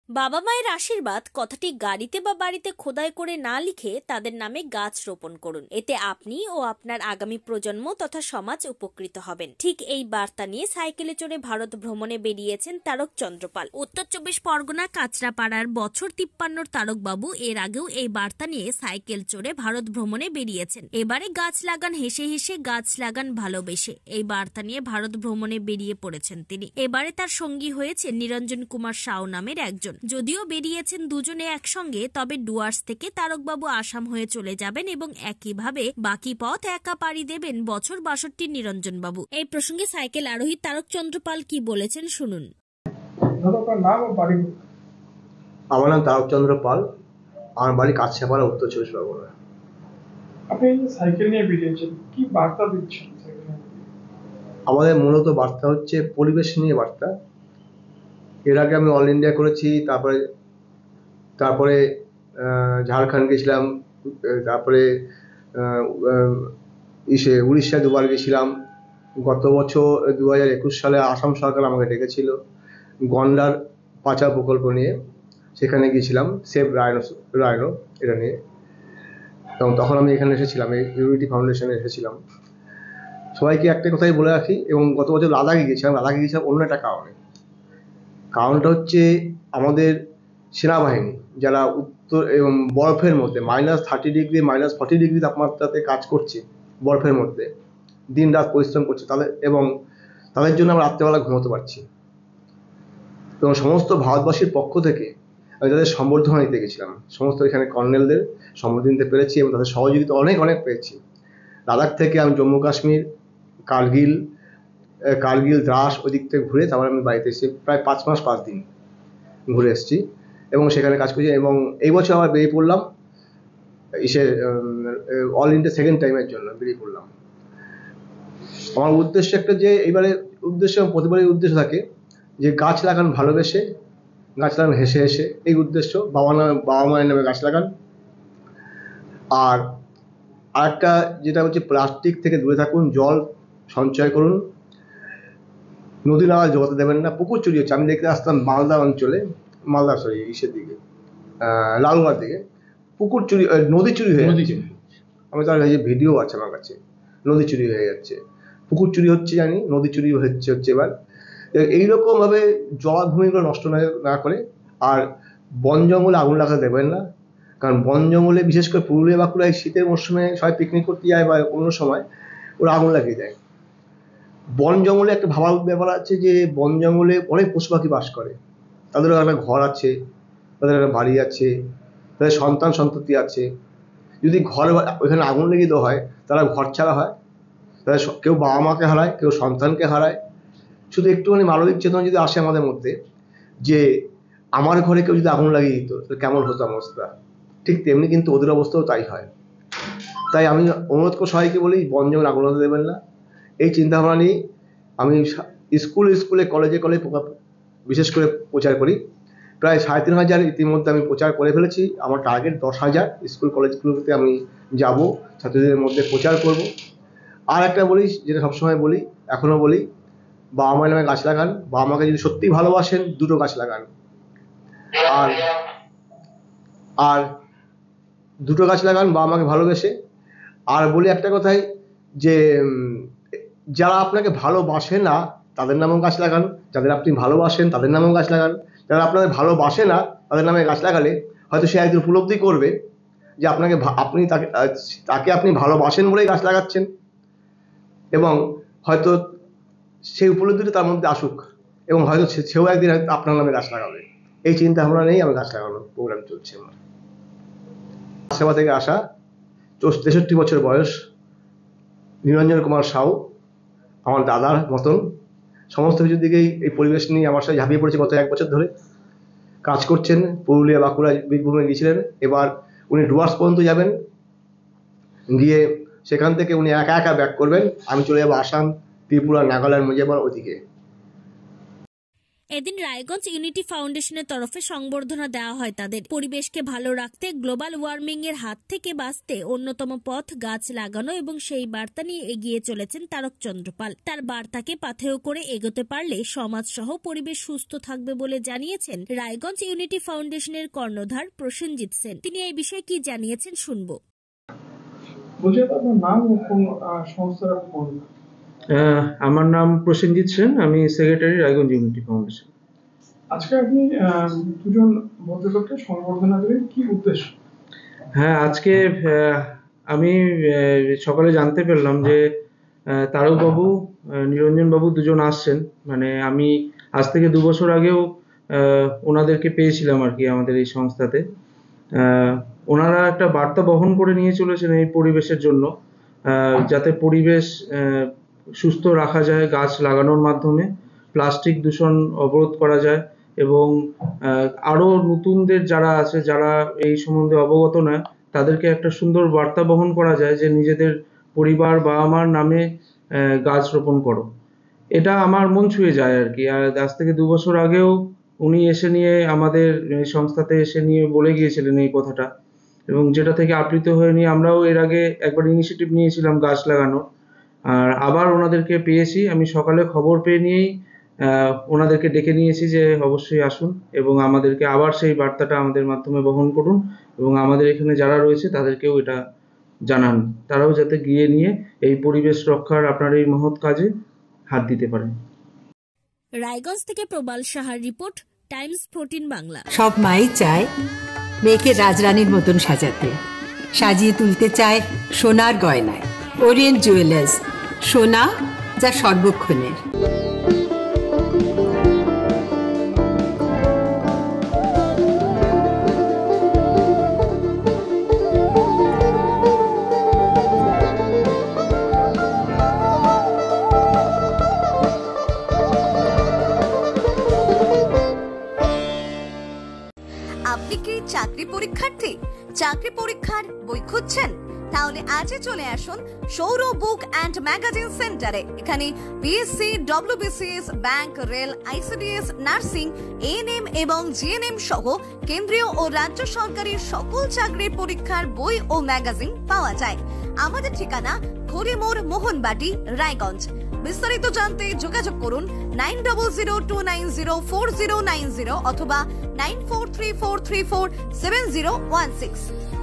বাবা মায়ের আশীর্বাদ কথাটি গাড়িতে বা বাড়িতে খোদাই করে না লিখে তাদের নামে গাছ রোপণ করুন। এতে আপনি ও আপনার আগামী প্রজন্ম তথা সমাজ উপকৃত হবেন। ঠিক এই বার্তা নিয়ে সাইকেলে চড়ে ভারত ভ্রমণে বেরিয়েছেন তারক চন্দ্রপাল। উত্তর ২৪ পরগনা কাঁচরাপাড়ার বছর ৫৩ তারকবাবু এর আগেও এই বার্তা নিয়ে সাইকেল চড়ে ভারত ভ্রমণে বেরিয়েছেন। এবারে গাছ লাগান হেসে হেসে, গাছ লাগান ভালোবেসে, এই বার্তা নিয়ে ভারত ভ্রমণে বেরিয়ে পড়েছেন তিনি। এবারে তার সঙ্গী হয়েছে নিরঞ্জন কুমার সাউ নামের একজন। যদিও বেরিয়েছেন দুজনে একসঙ্গে, তবে ডুয়ার্স থেকে তারকবাবু আসাম হয়ে চলে যাবেন এবং একইভাবে বাকি পথ একা পাড়ি দেবেন বছর ৬২ নিরঞ্জন বাবু। এই প্রসঙ্গে সাইকেল আরোহী তারক চন্দ্রপাল কি বলেছেন শুনুন। আমার নাম তারক চন্দ্র পাল, আমার বাড়ি কাছড়াপাড়া, উত্তর ২৪ পরগনা। আপনি সাইকেল নিয়ে বেরিয়েছেন, কি বার্তা দিচ্ছেন? আমাদের মূলত বার্তা হচ্ছে পরিবেশ নিয়ে বার্তা। এর আগে আমি অল ইন্ডিয়া করেছি, তারপরে ঝাড়খণ্ড গেছিলাম, তারপরে উড়িষ্যা দুবার গেছিলাম। গত বছর ২০২১ সালে আসাম সরকার আমাকে ডেকেছিল গন্ডার পাচার প্রকল্প নিয়ে, সেখানে গিয়েছিলাম সেভ রায়নো এটা নিয়ে। এবং তখন আমি এখানে এসেছিলাম, এই ইউনিটি ফাউন্ডেশনে এসেছিলাম। সবাইকে একটা কথাই বলে রাখি, এবং গত বছর লাদাখে গিয়েছিলাম অন্য একটা কারণটা হচ্ছে আমাদের সেনাবাহিনী যারা উত্তর এবং বরফের মধ্যে -30 ডিগ্রি -40 ডিগ্রি তাপমাত্রাতে কাজ করছে, বরফের মধ্যে দিন রাত পরিশ্রম করছে তাদের জন্য আমরা রাত্রেবেলা ঘুমোতে পারছি। এবং সমস্ত ভারতবাসীর পক্ষ থেকে আমি তাদের সম্বর্ধনা দিতে গেছিলাম, সমস্ত এখানে কর্নেলদের সম্বর্ধনা দিতে পেরেছি এবং তাদের সহযোগিতা অনেক পেয়েছি। লাদাখ থেকে আমি জম্মু কাশ্মীর, কার্গিল, দ্রাস ওই দিক থেকে ঘুরে তারপর আমি বাড়িতে এসেছি। প্রায় 5 মাস 5 দিন ঘুরে এসেছি এবং সেখানে কাজ করছি। এবং এই বছর আবার বেরিয়ে পড়লাম অল ইন্ডিয়া সেকেন্ড টাইমের জন্য বেরিয়ে পড়লাম। আমার উদ্দেশ্য একটা, যে এইবারে উদ্দেশ্য প্রতিবারই উদ্দেশ্য থাকে যে গাছ লাগান ভালোবেসে, গাছ লাগান হেসে হেসে, এই উদ্দেশ্য। বাবা মায়ের নামে গাছ লাগান। আর আরেকটা যেটা হচ্ছে প্লাস্টিক থেকে দূরে থাকুন, জল সঞ্চয় করুন, নদী নালা জোগাতে দেবেন না। পুকুর চুরি হচ্ছে, আমি দেখতে আসতাম মালদা অঞ্চলে, দিকে লালগড়ার দিকে নদী চুরি হয়ে যাচ্ছে। আমি তার কাছে ভিডিও আছে আমার কাছে, নদী চুরি হয়ে যাচ্ছে, পুকুর চুরি হচ্ছে জানি, নদী চুরি হচ্ছে এবার। এইরকম ভাবে জলাভূমিগুলো নষ্ট না করে। আর বন জঙ্গলে আগুন লাগাতে দেবেন না, কারণ বন জঙ্গলে বিশেষ করে পুরুলিয়া বাঁকুড়ায় শীতের মরশুমে সবাই পিকনিক করতে যায় বা অন্য সময় ওরা আগুন লাগিয়ে দেয়। বন জঙ্গলে একটা ভাবার ব্যাপার আছে যে বন জঙ্গলে অনেক পশু পাখি বাস করে, তাদেরও একটা ঘর আছে, তাদের একটা বাড়ি আছে, তাদের সন্তান সন্ততি আছে। যদি ওইখানে আগুন লেগে দেওয়া হয়, তারা ঘর ছাড়া হয়, তাদের কেউ বাবা মাকে হারায়, কেউ সন্তানকে হারায়। শুধু একটুখানি মানবিক চেতনা যদি আসে আমাদের মধ্যে, যে আমার ঘরে কেউ যদি আগুন লাগিয়ে দিত তাহলে কেমন হতো অবস্থা, ঠিক তেমনি কিন্তু ওদের অবস্থাও তাই হয়। তাই আমি অনুরোধ করে সবাইকে বলি, বন জঙ্গল আগুন লাগাতে দেবেন না। এই চিন্তাভাবনা নিয়ে আমি স্কুলে কলেজে বিশেষ করে প্রচার করি। প্রায় ৩,৫০০ ইতিমধ্যে আমি প্রচার করে ফেলেছি। আমার টার্গেট ১০,০০০ স্কুল কলেজগুলোতে আমি যাব, ছাত্রদের মধ্যে প্রচার করব। আর একটা বলি, যেটা সবসময় বলি, এখনও বলি, বাবা মায়ের নামে গাছ লাগান। বাবা মাকে যদি সত্যিই ভালোবাসেন, 2টো গাছ লাগান। আর 2টো গাছ লাগান বাবা মাকে ভালোবেসে। আর বলি একটা কথাই, যে যারা আপনাকে ভালোবাসে না তাদের নামেও গাছ লাগান, যাদের আপনি ভালোবাসেন তাদের নামেও গাছ লাগান। যারা আপনাদের ভালোবাসে না তাদের নামে গাছ লাগালে হয়তো সে একদিন উপলব্ধি করবে যে তাকে আপনি ভালোবাসেন বলেই গাছ লাগাচ্ছেন, এবং হয়তো সেই উপলব্ধিটা তার মধ্যে আসুক, এবং হয়তো সেও একদিন আপনার নামে গাছ লাগাবে। এই চিন্তা ভাবনা নেই আমি গাছ লাগানোর প্রোগ্রাম চলছে আমার। সেবা থেকে আসা, 63 বছর বয়স, নিরঞ্জন কুমার সাউ, আমার দাদার মতন। সমস্ত কিছুর দিকেই এই পরিবেশ নিয়ে আমার সাথে ঝাঁপিয়ে পড়েছে। গত 1 বছর ধরে কাজ করছেন, পুরুলিয়া বাঁকুড়া বীরভূমে গিয়েছিলেন, এবার উনি ডুয়ার্স পর্যন্ত যাবেন, গিয়ে সেখান থেকে উনি একা ব্যাক করবেন। আমি চলে যাবো আসাম, ত্রিপুরা, নাগাল্যান্ড, মিজোরাম ওইদিকে। এদিন রায়গঞ্জ ইউনিটি ফাউন্ডেশনের তরফে সংবর্ধনা দেওয়া হয় তাদের। পরিবেশকে ভালো রাখতে, গ্লোবাল ওয়ার্মিং এর হাত থেকে বাঁচতে অন্যতম পথ গাছ লাগানো এবং সেই বার্তা নিয়ে এগিয়ে চলেছেন তারক চন্দ্রপাল। তার বার্তাকে পাথেয় করে এগোতে পারলে সমাজ সহ পরিবেশ সুস্থ থাকবে বলে জানিয়েছেন রায়গঞ্জ ইউনিটি ফাউন্ডেশনের কর্ণধার প্রসেনজিৎ সেন। তিনি এই বিষয়ে কি জানিয়েছেন শুনবো। বলছি আপনার নাম ও কোন সংস্থার কোন? আমার নাম প্রসেনজিৎ সেন, আমি সেক্রেটারি রায়গঞ্জ ইউনিটি ফাউন্ডেশন। আজকে আপনি দুজন ভদ্রলোককে সংবর্ধনা দিলেন, কি উদ্দেশ্য? হ্যাঁ, আজকে আমি সকালে জানতে পারলাম যে তারকবাবু, নিরঞ্জনবাবু দুজন আসছেন। মানে আমি আজ থেকে 2 বছর আগেও ওনাদেরকে পেয়েছিলাম আর কি আমাদের এই সংস্থাতে। ওনারা একটা বার্তা বহন করে নিয়ে চলেছেন এই পরিবেশের জন্য, যাতে পরিবেশ সুস্থ রাখা যায় গাছ লাগানোর মাধ্যমে, প্লাস্টিক দূষণ অবরোধ করা যায় এবং আরো নতুনদের যারা আছে, যারা এই সম্বন্ধে অবগত নয়, তাদেরকে একটা সুন্দর বার্তা বহন করা যায় যে নিজেদের পরিবার বা আমার নামে গাছ রোপণ করো। এটা আমার মন ছুঁয়ে যায় আর কি। আর আজ থেকে 2 বছর আগেও উনি এসে নিয়ে আমাদের সংস্থাতে এসে নিয়ে বলে গিয়েছিলেন এই কথাটা, এবং যেটা থেকে আপ্লুত হয়ে নিয়ে আমরাও এর আগে একবার ইনিশিয়েটিভ নিয়েছিলাম গাছ লাগানোর। আর আবার ওনাদেরকে পেয়েছি, আমি সকালে খবর পেয়ে নিয়েই ওনাদেরকে ডেকে নিয়েছি যে অবশ্যই আসুন এবং আমাদেরকে আবার সেই বার্তাটা আমাদের মাধ্যমে বহন করুন এবং আমাদের এখানে যারা রয়েছে তাদেরকেও এটা জানান, তারাও যাতে গিয়ে নিয়ে এই পরিবেশ রক্ষার আপনার এই মহৎ কাজে হাত দিতে পারেন। রায়গঞ্জ থেকে প্রবাল সাহার রিপোর্ট, টাইমস 14 বাংলা। সব মাই চায় মেয়েকে রাজরানীর মতন সাজাতে, সাজিয়ে তুলতে চায় সোনার গয়নায়। ওরিয়েন্ট জুয়েলার্স, সোনা যা সর্বক্ষণের। আপনি কি চাকরি পরীক্ষার্থী? চাকরি পরীক্ষার বই খুঁজছেন? তাহলে আজই চলে আসুন সৌরভ বুক অ্যান্ড ম্যাগাজিন সেন্টারে। এখানে BSc, WBCS, bank, rail, ICDS, nursing, ANM এবং জিএনএম সহ কেন্দ্রীয় ও রাজ্য সরকারের সকল চাকরির পরীক্ষার বই ও ম্যাগাজিন পাওয়া যায়। আমাদের ঠিকানা খড়িমোড়, মোহনবাটি, রায়গঞ্জ। বিস্তারিত জানতে যোগাযোগ করুন 9002904090 অথবা 9434347016।